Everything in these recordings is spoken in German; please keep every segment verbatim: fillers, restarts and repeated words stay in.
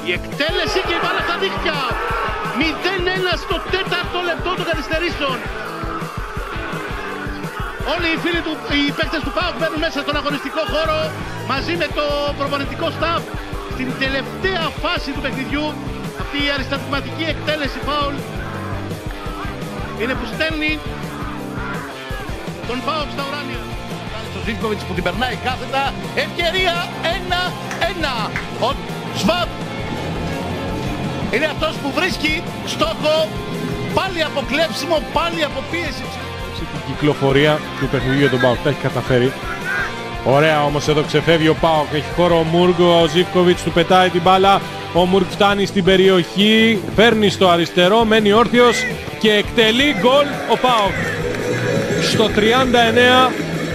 Η εκτέλεση και η μπάλα στα δίχτυα. μηδέν ένα στο τέταρτο λεπτό των καθυστερήσεων. Όλοι οι φίλοι του, οι παίκτες του ΠΑΟΚ μπαίνουν μέσα στον αγωνιστικό χώρο μαζί με το προπονητικό staff στην τελευταία φάση του παιχνιδιού. Αυτή η αριστατηματική εκτέλεση φάουλ είναι που στέλνει τον ΠΑΟΚ στα ουράνια. Ο Ζίβκοβιτς που την περνάει κάθετα. Ευκαιρία ένα ένα. Ο Σβάμπ είναι αυτός που βρίσκει στόχο. Πάλι από κλέψιμο, πάλι από πίεση. Την κυκλοφορία του παιχνιδιού για τον ΠΑΟΚ τα έχει καταφέρει. Ωραία όμως εδώ ξεφεύγει ο ΠΑΟΚ. Έχει χώρο ο Μουργκ, ο Ζίβκοβιτς του πετάει την μπάλα. Ο Μουργκ φτάνει στην περιοχή, παίρνει στο αριστερό, μένει όρθιος και εκτελεί γκολ ο ΠΑΟΚ. Στο τριάντα εννέα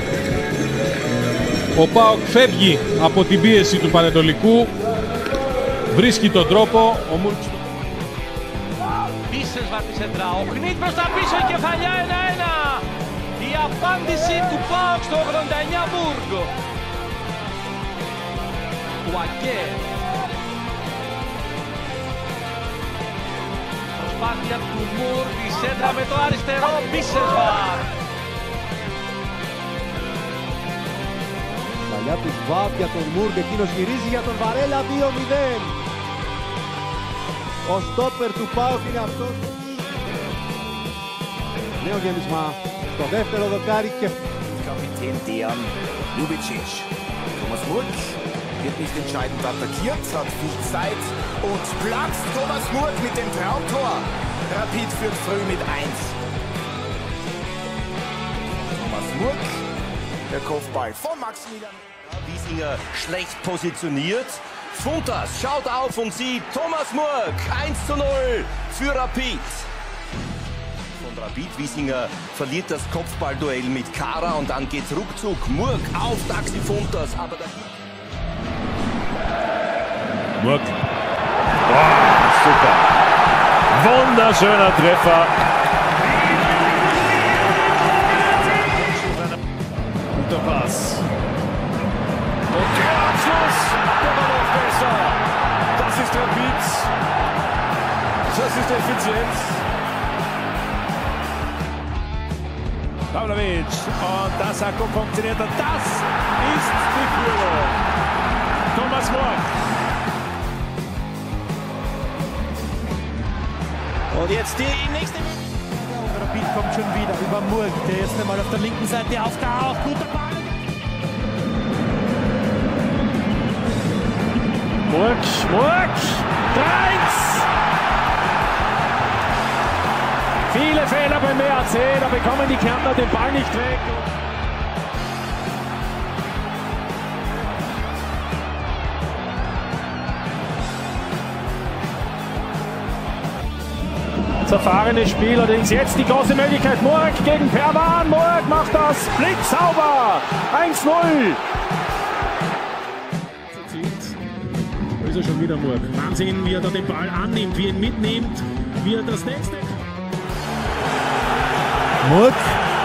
ο ΠΑΟΚ φεύγει από την πίεση του Πανετολικού. Βρίσκει τον τρόπο. Ο Μουργκ Πίσες Βαρτισεντρά, ο Χνίτ προς τα πίσω, η κεφαλιά ένα ένα. Η απάντηση του ΠΑΟΚ στο ογδόντα εννέα Μουργκ. Ουακέ. Προσπάθεια του Μουργκ, η σέντρα με το αριστερό, Μπίσεσβαρ. Παλιά του Σβάμπ για τον Μουργκ, εκείνος γυρίζει για τον Βαρέλα, δύο μηδέν. Ο στόπερ του ΠΑΟΚ είναι αυτός. Νέο γέμισμα στο δεύτερο δοκάρι και... Kapitän Dejan Ljubicic. Thomas Murk wird nicht entscheidend attackiert, hat viel Zeit und Platz. Thomas Murk mit dem Traumtor. Rapid führt früh mit eins. Thomas Murk, der Kopfball von Maximilian. Wiesinger schlecht positioniert. Funtas schaut auf und sieht Thomas Murk. eins zu null für Rapid. Von Rapid, Wiesinger verliert das Kopfballduell mit Kara und dann geht's ruckzuck. Murk auf Taxi Funtas, aber da gibt... Murk. Wow, super. Wunderschöner Treffer. Guter Pass. Und der Abschluss. Der war noch besser. Das ist Rapid. Das ist Effizienz. Pavlovic. Und das hat gut funktioniert. Und das ist die Führung. Thomas Murk. Und jetzt die nächste. Rapid kommt schon wieder über Murk, der jetzt einmal auf der linken Seite auftaucht. Guter Ball. Murk, Murk, drei eins! Viele Fehler beim E A C, da bekommen die Kärntner den Ball nicht weg. Erfahrene Spieler, allerdings jetzt die große Möglichkeit. Murk gegen Perwan. Murk macht das blitzsauber. eins null. Da ist er schon wieder Murk. Wahnsinn, wie er da den Ball annimmt, wie er ihn mitnimmt, wie er das nächste... Murk.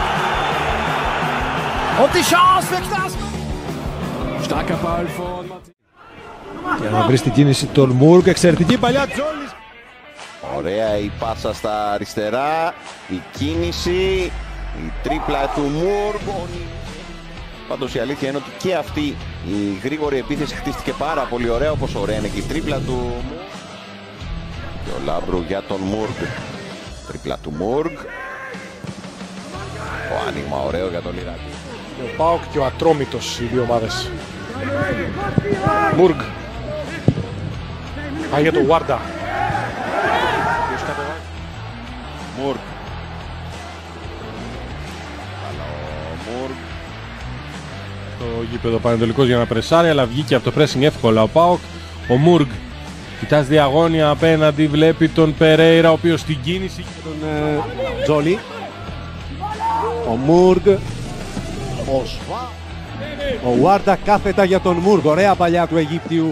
Und die Chance für Klaas. Starker Ball von Martin. Για να βρει την κίνηση τον Μουρκ, εξαιρετική παλιά Τζόλης. Ωραία η πάσα στα αριστερά, η κίνηση, η τρίπλα του Μουργκ. Πάντως η αλήθεια είναι ότι και αυτή η γρήγορη επίθεση χτίστηκε πάρα πολύ ωραία, όπως ωραία είναι και η τρίπλα του Μουργκ. Και ο Λάμπρου για τον Μουργκ. Τρίπλα του Μουργκ. Το άνοιγμα ωραίο για τον Λιράκη. Ο ΠΑΟΚ και ο Ατρόμητος οι δύο ομάδες. Μουργκ. Πάει για τον Βάρντα. Μουργκ. Μουργκ. Το γήπεδο Πανετολικός για να πρεσάρει, αλλά βγήκε από το pressing εύκολα ο ΠΑΟΚ. Ο Μουργκ κοιτάζει διαγώνια απέναντι, βλέπει τον Περέιρα, ο οποίος στην κίνηση. Τον ε, Τζόλι. Ο Μουργκ. Ο Σβά. Ο Βάρντα κάθετα για τον Μουργκ. Ωραία παλιά του Αιγύπτιου.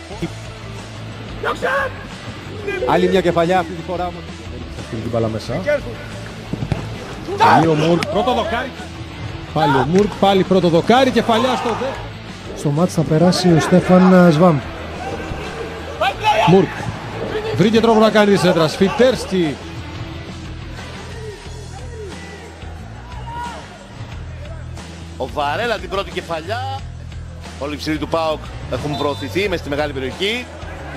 Άλλη μια κεφαλιά αυτή τη φορά. Αυτή την μπάλα μέσα. Πάλι ο Μουργκ, πρώτο δοκάρι. Πάλι ο Μουργκ, πάλι πρώτο δοκάρι, κεφαλιά στο δε. Στο μάτς θα περάσει ο Στέφαν Σβάμπ. Μουρκ. Βρήκε τρόπο να κάνει τη σέντρα. Σφιτέρσκι. Ο Βαρέλα την πρώτη κεφαλιά. Όλοι οι ψηλοί του ΠΑΟΚ έχουν προωθηθεί μες στη μεγάλη περιοχή.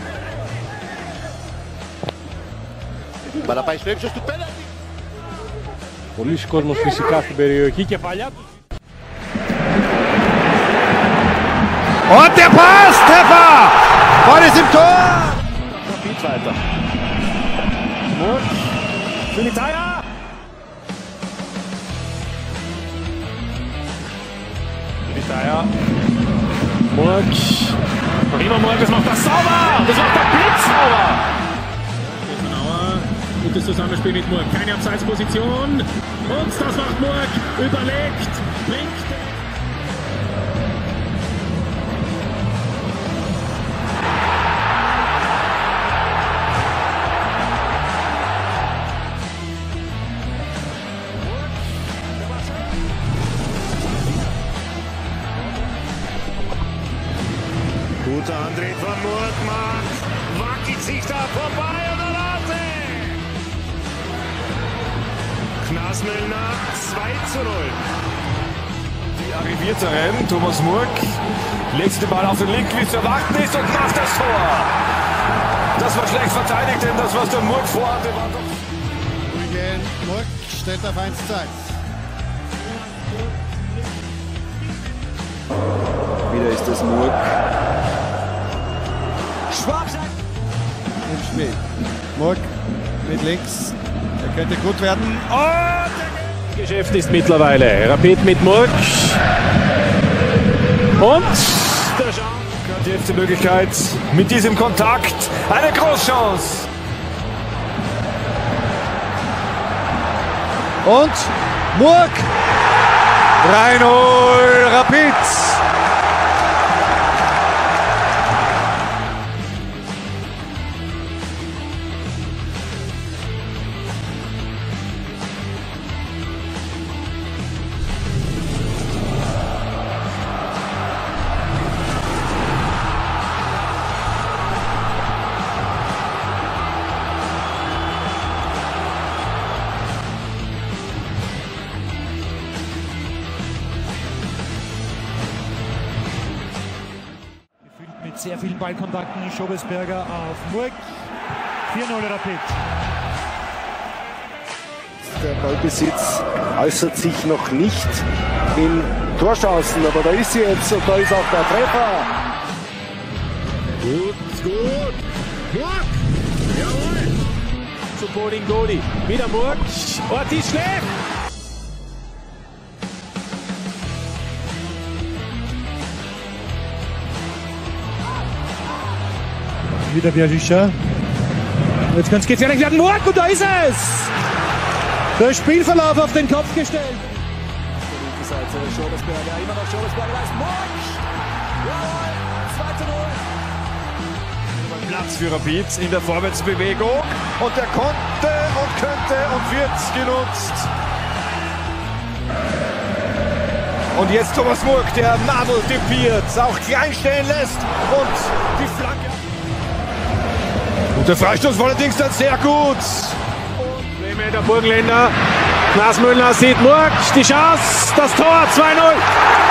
Μπαλά πάει στο ύψος του πέναλτι. Πολλοί κόσμος φυσικά στην περιοχή. Κεφαλιά του. Und der Pass, Treffer! Ball ist im Tor! Rapid weiter. Murk. Militaya. Militaya. Murk. Noch immer Murk, das macht das sauber! Das macht der Blitz sauber! Gutes Zusammenspiel mit Murk. Keine Abseitsposition. Und das macht Murk. Überlegt. Bringt. Guter Antritt von Murkmann, wackelt sich da vorbei und Alate! Knasmüllner zwei zu null. Die Arrivierteren, Thomas Murk, legt den Ball auf den Link, wie es zu erwarten ist und macht das Tor. Das war schlecht verteidigt, denn das, was der Murk vorhatte, war doch... Murk stellt auf eins zu eins. Wieder ist es Murk. Im Spiel. Murk mit links. Er könnte gut werden. Und Geschäft ist mittlerweile. Rapid mit Murk. Und der Chance hat jetzt die Möglichkeit mit diesem Kontakt eine Großchance. Und Murk. drei null Rapid. Mit sehr vielen Ballkontakten Schobesberger auf Murk. vier null Rapid. Der Ballbesitz äußert sich noch nicht in Torchancen, aber da ist sie jetzt und da ist auch der Treffer. Gut, gut. Murk! Jawohl! Zu Bodin Goli. Wieder Murk. Ortiz schlägt! Wieder Biagischa. Jetzt könnte es gefährlich werden. Murk, und da ist es! Der Spielverlauf auf den Kopf gestellt. Linke Seite, Schobesberger, immer noch Schobesberger, da ist Murk! Jawohl, zwei zu null. Platz für Rapid in der Vorwärtsbewegung. Und der konnte und könnte und wird genutzt. Und jetzt Thomas Murk, der Nadel tipiert, auch klein stehen lässt und die Flanke. Und der Freistoß allerdings dann sehr gut. Und der Burgenländer, Knasmüllner sieht Murk, die Chance, das Tor zwei null.